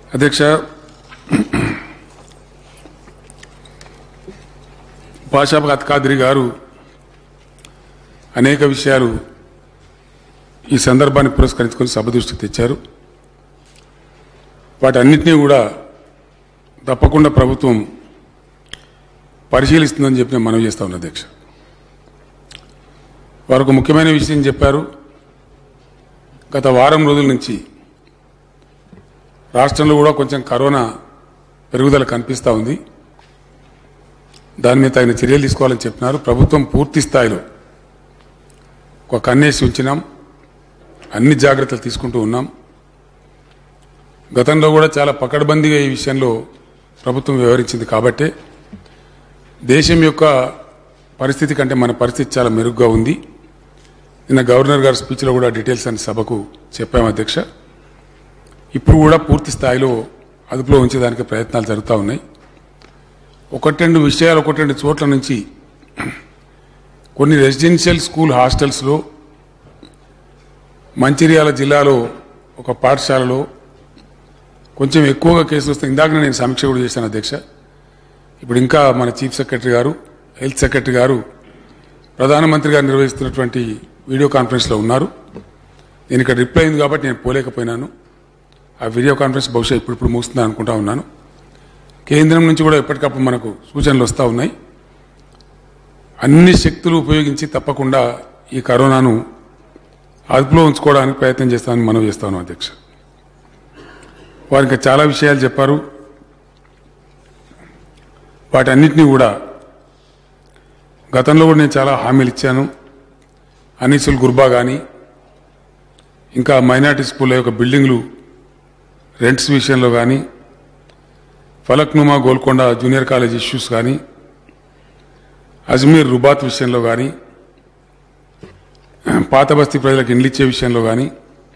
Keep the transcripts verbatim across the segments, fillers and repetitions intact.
అధ్యక్ష, భాషాపతి ఖాద్రి గారు అనేక విషయాలు ఈ సందర్భాన్ని పురస్కరించుకొని సభ దృష్టికి తెచ్చారు. వాటన్నిటినీ కూడా తప్పకుండా ప్రభుత్వం పరిశీలిస్తుందని చెప్పి నేను మనవి చేస్తా ఉన్నా. అధ్యక్ష, వారు ఒక ముఖ్యమైన విషయం చెప్పారు. గత వారం రోజుల నుంచి రాష్ట్రంలో కూడా కొంచెం కరోనా పెరుగుదల కనిపిస్తూ ఉంది. దాని మీద తగిన చర్యలు తీసుకోవాలని చెప్పినారు. ప్రభుత్వం పూర్తి స్థాయిలో ఒక కన్నేసి ఉంచినాం, అన్ని జాగ్రత్తలు తీసుకుంటూ ఉన్నాం. గతంలో కూడా చాలా పకడ్బందీగా ఈ విషయంలో ప్రభుత్వం వ్యవహరించింది. కాబట్టే దేశం యొక్క పరిస్థితి కంటే మన పరిస్థితి చాలా మెరుగ్గా ఉంది. నిన్న గవర్నర్ గారి స్పీచ్లో కూడా డీటెయిల్స్ అని సభకు చెప్పాము. అధ్యక్ష, ఇప్పుడు కూడా పూర్తి స్థాయిలో అదుపులో ఉంచేదానికి ప్రయత్నాలు జరుగుతూ ఉన్నాయి. ఒకటి రెండు విషయాలు ఒకటి రెండు చోట్ల నుంచి కొన్ని రెసిడెన్షియల్ స్కూల్ హాస్టల్స్లో మంచిర్యాల జిల్లాలో ఒక పాఠశాలలో కొంచెం ఎక్కువగా కేసులు వస్తాయి. ఇందాక నేను సమీక్ష కూడా చేశాను. అధ్యక్ష, ఇప్పుడు ఇంకా మన చీఫ్ సెక్రటరీ గారు, హెల్త్ సెక్రటరీ గారు ప్రధానమంత్రి గారు నిర్వహిస్తున్నటువంటి వీడియో కాన్ఫరెన్స్లో ఉన్నారు. నేను ఇక్కడ రిప్లై అయింది కాబట్టి నేను పోలేకపోయినాను. ఆ వీడియో కాన్ఫరెన్స్ బహుశా ఇప్పుడు ఇప్పుడు ముగుస్తుందని అనుకుంటా ఉన్నాను. కేంద్రం నుంచి కూడా ఎప్పటికప్పుడు మనకు సూచనలు వస్తూ ఉన్నాయి. అన్ని శక్తులు ఉపయోగించి తప్పకుండా ఈ కరోనాను అదుపులో ఉంచుకోవడానికి ప్రయత్నం చేస్తామని మనం చేస్తాను. అధ్యక్ష, వారు ఇంకా చాలా విషయాలు చెప్పారు. వాటన్నిటినీ కూడా గతంలో కూడా నేను చాలా హామీలు ఇచ్చాను. అనీసుల్ గుర్బా కానీ ఇంకా మైనార్టీ స్కూళ్ళ యొక్క బిల్డింగ్లు రెంట్స్ విషయంలో కానీ, Falaknuma Golconda junior college issues కానీ, అజ్మీర్ రుబాత్ విషయంలో కానీ, పాత బస్తీ ప్రజలకు ఇండ్లు ఇచ్చే విషయంలో కానీ,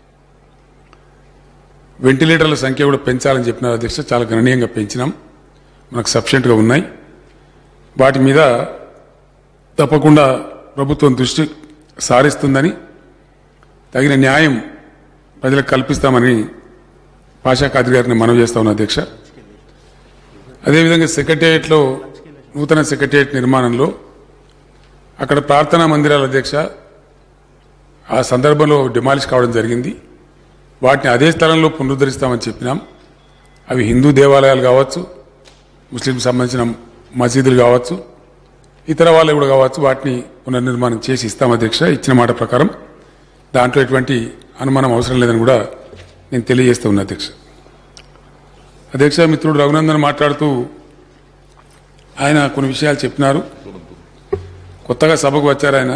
వెంటిలేటర్ల సంఖ్య కూడా పెంచాలని చెప్పినారు. అధ్యక్ష, చాలా గణనీయంగా పెంచినాం, మనకు సఫిషియెంట్గా ఉన్నాయి. వాటి మీద తప్పకుండా ప్రభుత్వం దృష్టి సారిస్తుందని, తగిన న్యాయం ప్రజలకు కల్పిస్తామని భాషా ఖాద్రి గారిని మనవి చేస్తా ఉన్నా. అధ్యక్ష, అదేవిధంగా సెక్రటేరియట్లో నూతన సెక్రటేరియట్ నిర్మాణంలో అక్కడ ప్రార్థనా మందిరాల అధ్యక్ష ఆ సందర్భంలో డిమాలిష్ కావడం జరిగింది. వాటిని అదే స్థలంలో పునరుద్ధరిస్తామని చెప్పినాం. అవి హిందూ దేవాలయాలు కావచ్చు, ముస్లింకి సంబంధించిన మసీదులు కావచ్చు, ఇతర వాళ్ళు కూడా కావచ్చు, వాటిని పునర్నిర్మాణం చేసి ఇస్తాం. అధ్యక్ష, ఇచ్చిన మాట ప్రకారం దాంట్లో ఎటువంటి అనుమానం అవసరం లేదని కూడా నేను తెలియజేస్తూ ఉన్నా. అధ్యక్ష అధ్యక్ష మిత్రుడు రఘునందన్ మాట్లాడుతూ ఆయన కొన్ని విషయాలు చెప్పినారు. కొత్తగా సభకు వచ్చారు. ఆయన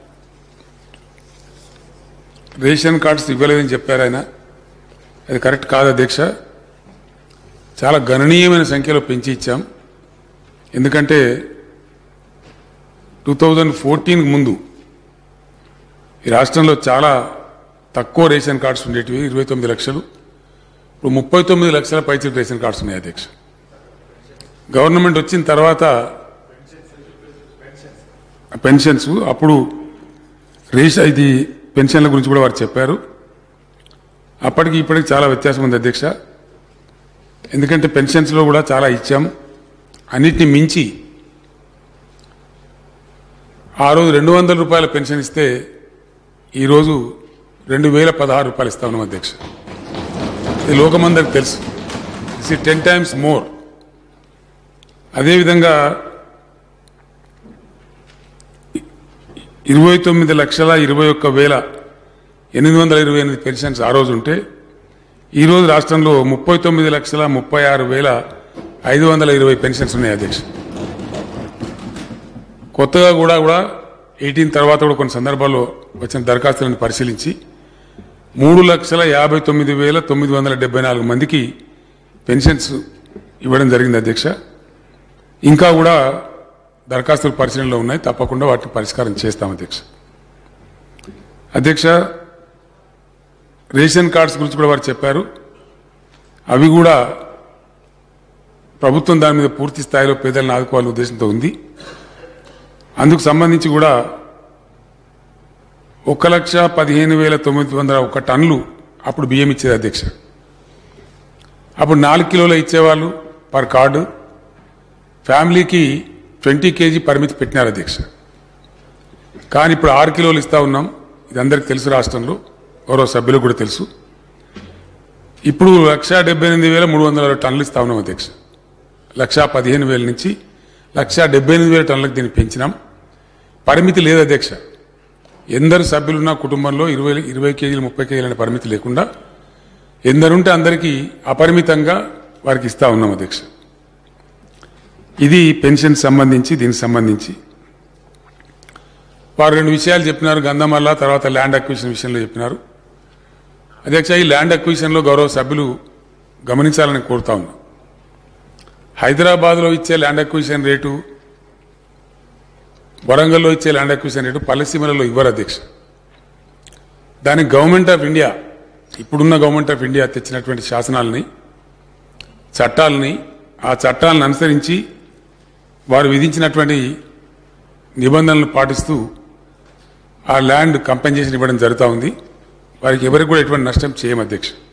రేషన్ కార్డ్స్ ఇవ్వలేదని చెప్పారు. ఆయన అది కరెక్ట్ కాదు. అధ్యక్ష, చాలా గణనీయమైన సంఖ్యలో పెంచి ఇచ్చాం. ఎందుకంటే టూ థౌజండ్ ఫోర్టీన్ ముందు ఈ రాష్ట్రంలో చాలా తక్కువ రేషన్ కార్డ్స్ ఉండేటివి, ఇరవై తొమ్మిది లక్షలు. ఇప్పుడు ముప్పై తొమ్మిది లక్షల పైచి రేషన్ కార్డ్స్ ఉన్నాయి. అధ్యక్ష, గవర్నమెంట్ వచ్చిన తర్వాత పెన్షన్స్, అప్పుడు రేషన్ ఇది పెన్షన్ల గురించి కూడా వారు చెప్పారు. అప్పటికి ఇప్పటికి చాలా వ్యత్యాసం ఉంది. అధ్యక్ష, ఎందుకంటే పెన్షన్స్లో కూడా చాలా ఇచ్చాం. అన్నిటిని మించి ఆ రోజు రెండు వందల రూపాయల పెన్షన్ ఇస్తే ఈరోజు రెండు వేల పదహారు రూపాయలు ఇస్తా ఉన్నాం. అధ్యక్ష, ఇది లోకమందరికి తెలుసు. It's ten times more. అదేవిధంగా ఇరవై తొమ్మిది లక్షల ఇరవై ఒక్క వేల ఎనిమిది వందల ఇరవై ఎనిమిది పెన్షన్స్ ఆ రోజు ఉంటే ఈరోజు రాష్ట్రంలో ముప్పై తొమ్మిది లక్షల ముప్పై ఆరు వేల ఐదు వందల ఇరవై పెన్షన్స్ ఉన్నాయి. అధ్యక్ష, కొత్తగా కూడా కూడా ఎయిటీన్ తర్వాత కూడా కొన్ని సందర్భాల్లో వచ్చిన దరఖాస్తులను పరిశీలించి మూడు లక్షల యాభై తొమ్మిది వేల తొమ్మిది వందల డెబ్బై నాలుగు మందికి పెన్షన్స్ ఇవ్వడం జరిగింది. అధ్యక్ష, ఇంకా కూడా దరఖాస్తులు పరిశీలనలో ఉన్నాయి. తప్పకుండా వాటిని పరిష్కారం చేస్తాం. అధ్యక్ష అధ్యక్ష రేషన్ కార్డ్స్ గురించి కూడా వారు చెప్పారు. అవి కూడా ప్రభుత్వం దాని మీద పూర్తి స్థాయిలో పేదలను ఆదుకోవాలనే ఉద్దేశంతో ఉంది. అందుకు సంబంధించి కూడా ఒక లక్ష పదిహేను వేల తొమ్మిది వందల ఒక టన్నులు అప్పుడు బియ్యం ఇచ్చేది. అధ్యక్ష, అప్పుడు నాలుగు కిలోలు ఇచ్చేవాళ్ళు పర్ కార్డు, ఫ్యామిలీకి ట్వంటీ కేజీ పరిమితి పెట్టినారు అధ్యక్ష. కానీ ఇప్పుడు ఆరు కిలోలు ఇస్తా ఉన్నాం. ఇది అందరికీ తెలుసు, రాష్ట్రంలో గౌరవ సభ్యులకు కూడా తెలుసు. ఇప్పుడు లక్ష డెబ్బై ఎనిమిది వేల మూడు వందల అరవై టన్నులు ఇస్తా ఉన్నాం అధ్యక్ష. లక్ష పదిహేను వేల నుంచి లక్ష డెబ్బై ఎనిమిది వేల టన్నులకు దీన్ని పెంచినాం. పరిమితి లేదు అధ్యక్ష. ఎందరు సభ్యులున్న కుటుంబంలో ఇరవై ఇరవై కేజీలు ముప్పై కేజీలు అనే పరిమితి లేకుండా ఎందరుంటే అందరికీ అపరిమితంగా వారికి ఇస్తా ఉన్నాం అధ్యక్ష. ఇది పెన్షన్ సంబంధించి, దీనికి సంబంధించి వారు రెండు విషయాలు చెప్పినారు. గంధమల్ల తర్వాత ల్యాండ్ అక్విజిషన్ విషయంలో చెప్పినారు అధ్యక్ష. ఈ ల్యాండ్ అక్విజిషన్లో గౌరవ సభ్యులు గమనించాలని కోరుతా ఉన్నాం. హైదరాబాద్లో ఇచ్చే ల్యాండ్ అక్విజిషన్ రేటు, వరంగల్లో ఇచ్చే ల్యాండ్ అక్విజిషన్ రేటు పల్లెసీమలలో ఇవ్వరు అధ్యక్ష. దానికి గవర్నమెంట్ ఆఫ్ ఇండియా, ఇప్పుడున్న గవర్నమెంట్ ఆఫ్ ఇండియా తెచ్చినటువంటి శాసనాలని, చట్టాలని, ఆ చట్టాలను అనుసరించి వారు విధించినటువంటి నిబంధనలు పాటిస్తూ ఆ ల్యాండ్ కంపెన్సేషన్ ఇవ్వడం జరుగుతూ ఉంది. వారికి ఎవరికి కూడా ఎటువంటి నష్టం చేయం అధ్యక్ష.